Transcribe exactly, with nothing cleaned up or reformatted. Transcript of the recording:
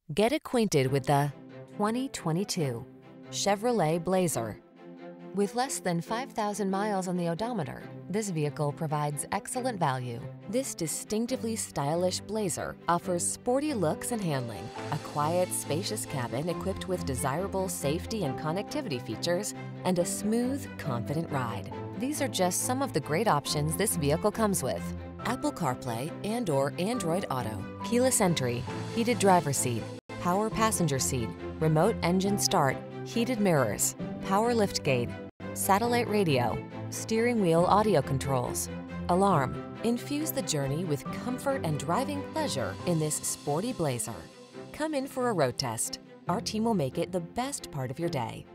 Get acquainted with the twenty twenty-two Chevrolet Blazer. With less than five thousand miles on the odometer, this vehicle provides excellent value. This distinctively stylish Blazer offers sporty looks and handling, a quiet, spacious cabin equipped with desirable safety and connectivity features, and a smooth, confident ride. These are just some of the great options this vehicle comes with: Apple CarPlay and or Android Auto, keyless entry, heated driver's seat, power passenger seat, remote engine start, heated mirrors, power liftgate, satellite radio, steering wheel audio controls, alarm. Infuse the journey with comfort and driving pleasure in this sporty Blazer. Come in for a road test. Our team will make it the best part of your day.